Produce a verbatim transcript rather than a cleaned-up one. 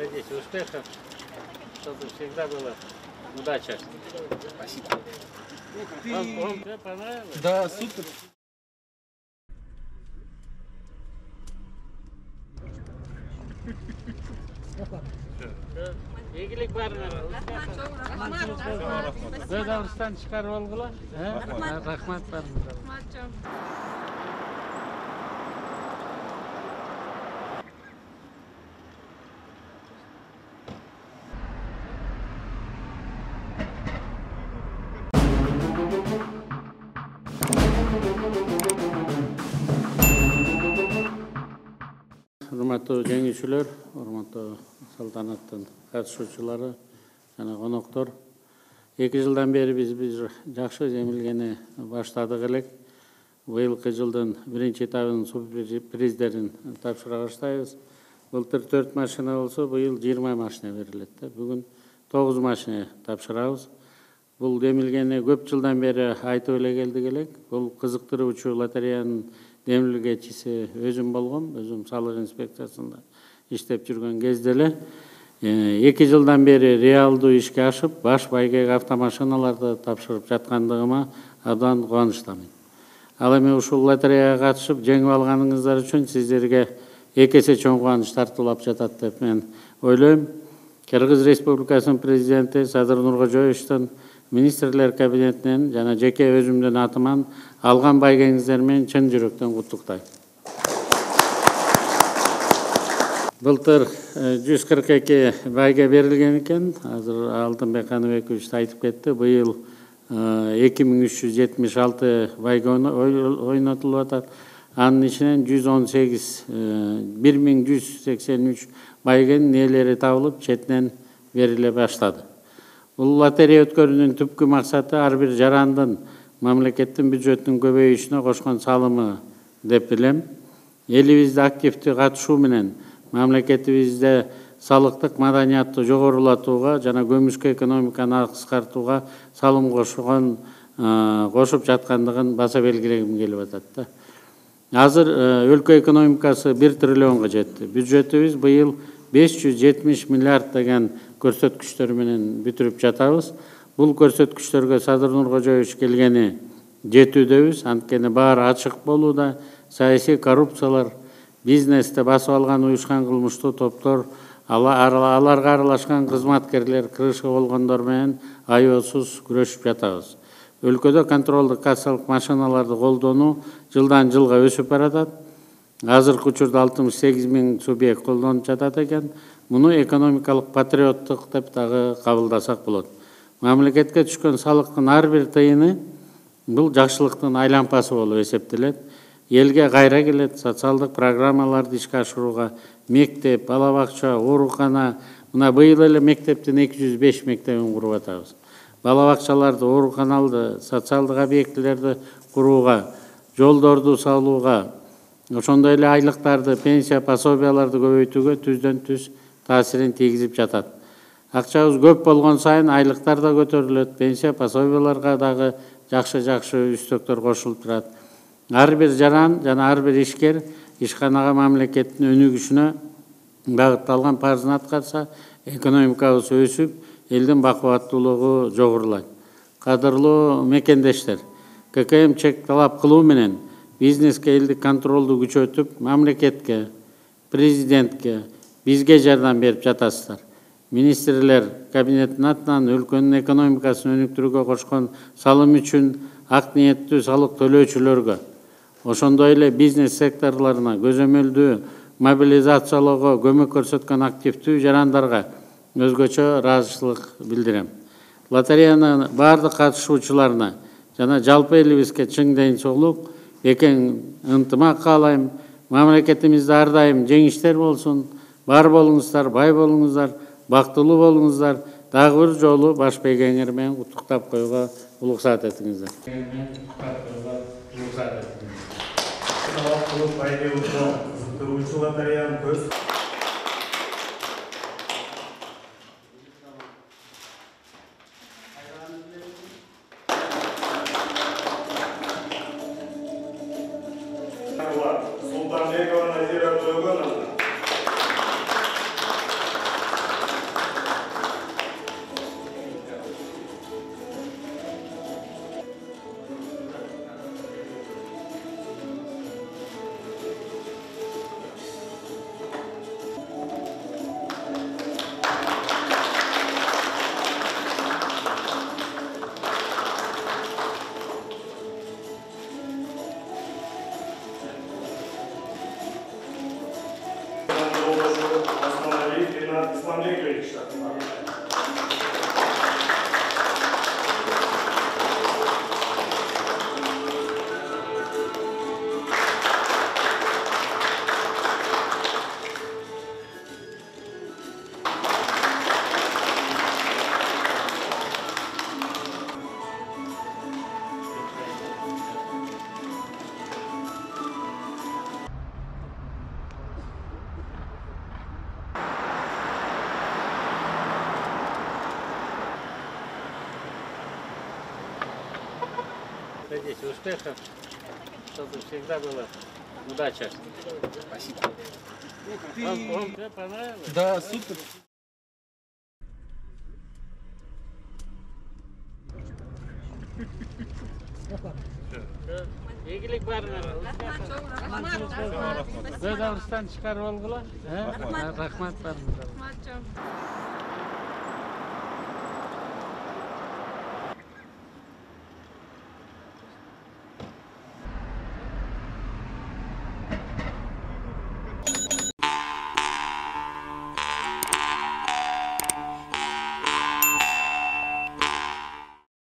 Надеюсь, успехов, чтобы всегда было удача. Спасибо. Вам, вам понравилось? Да, супер. Игілік барыңар. Өз алыстан шығарып алғыла. Рахмат барыңыздар. Урматтуу жеңүүчүлөр, урматтуу салтанаттын катышуучулары жана коноктор. эки жылдан бери биз бир жакшы жемилгени баштадык элек. Быйылкы жылдын биринчи этабынын супер-приздерин тапшыра баштайбыз. Былтыр төрт машина болсо, быйыл жыйырма машина берилет. Бүгүн тогуз машина тапшырабыз. Бул демилгени көп жылдан бери айтып эле келдик элек. Бул кызыктыруучу лотереянын демилгечиси өзүм болгом, өзүм салык инспекциясында иштеп жүргөн кезде эле эки жылдан бери реалдуу ишке ашып, баш байгеге автомашиналарды тапшырып жаткандыгыма абдан кубанычтамын. Ал эми ушул лотереяга катышып жеңип алганыңыздар үчүн сиздерге эки эсе чоң кубаныч тартуулап жатат деп мен ойлойм. Кыргыз Республикасынын президенти Садыр Нуркожоевичтин министрлер кабинетинен жана жеке өзүмдүн атыман алган байгеңиздер менен чын жүрөктөн куттуктайм. Былтыр жүз кырк эки байге берилген экен. Азыр Алтынбек Каныбекович айтып кетти. Быйыл эки миң үч жүз жетимиш алты байге ойнотулуп атат. Анын ичинен жүз он сегиз, бир миң жүз сексен үч байгенин ээлери табылып, четинен бериле баштады. Бул лотерея өткөрүүнүн түпкү максаты ар бир жарандын мамлекеттин бюджетинин көбөйүшүнө кошкон салымы деп билем. Элибизде активдүү катышуу менен мамлекетибизде салыктык маданиятты жогорулатууга жана көмүскө экономиканы кыскартууга салым кошкон кошуп жаткандыгын баса белгилегим келип атат. Азыр өлкө экономикасы бир триллионго жетти. Бюджетибиз быйыл беш жүз жетимиш миллиард деген көрсөткүчтөр менен бүтүрүп жатабыз. Бул көрсөткүчтөргө Садыр Нуркожоевич келгени жетүүдөбүз. Анткени баары ачык болууда, саясий коррупциялар, бизнесте басып алган уюшкан кылмыштуу топтор, аларга аралашкан кызматкерлер, кыргызча болгондор менен аеосуз күрөшүп жатабыз. Өлкөдө контролдук кассалык машиналарды колдонуу жылдан жылга өсүп баратат. Азыркы учурда алтымыш сегиз миң субъект колдонуп жатат экен. Муну экономикалык патриоттук деп дагы кабылдасак болот. Мамлекетке түшкөн салыктын ар бир тыйыны бул жакшылыктын айлампасы болуп эсептелет. Элге кайра келет, социалдык программаларды ишке ашырууга мектеп, бала бакча, оорукана, мына быйыл эле мектептин эки жүз беш мектебин куруп атабыз. Бала бакчаларды, ооруканаларды, социалдык объектилерди курууга, жолдорду салууга, ошондой эле айлыктарды, пенсия, пособияларды көбөйтүүгө түздөн түз таасирин тийгизип жатат. Акчабыз көп болгон сайын айлыктар да көтөрүлөт, пенсия, пособияларга дагы жакшы-жакшы үстөктөр кошулуп турат. Ар бир жаран жана ар бир ишкер ишканага мамлекеттин өнүгүшүнө багытталган парызын аткарса, экономикабыз өсүп, элдин бакубаттуулугу жогорулайт. Кадырлуу мекендештер, ка ка эм чек талап кылуу менен бизнеске элдик контролду күчөтүп, мамлекетке, президентке, бизге жардам берип жатасыздар. Министрлер кабинетинин атынан өлкөнүн экономикасын өнүктүрүүгө кошкон салым үчүн ак ниеттүү салык төлөөчүлөргө, ошондой эле бизнес секторларына көзөмөлдүү мобилизациялоого көмөк көрсөткөн активдүү жарандарга өзгөчө ыраазычылык билдирем. Лотереянын бардык катышуучуларына жана жалпы элибизге чың денсаулык, бекең ынтымак каалайм. Мамлекетимизде ар дайым жеңиштер болсун. Бар болуңуздар, бай болуңуздар, бактылуу болуңуздар. Дагы бир жолу баш байгеңер менен куттуктап коюуга уруксат этиңиздер. Şarif Kenan İslambekoviç takımı. Садись, успехов, чтобы всегда было удача. Спасибо. Вам, вам понравилось? Да, супер. Игілік барыңар. Рахмат. Дәурістан шығарып алғыла. Рахмат барыңыздар.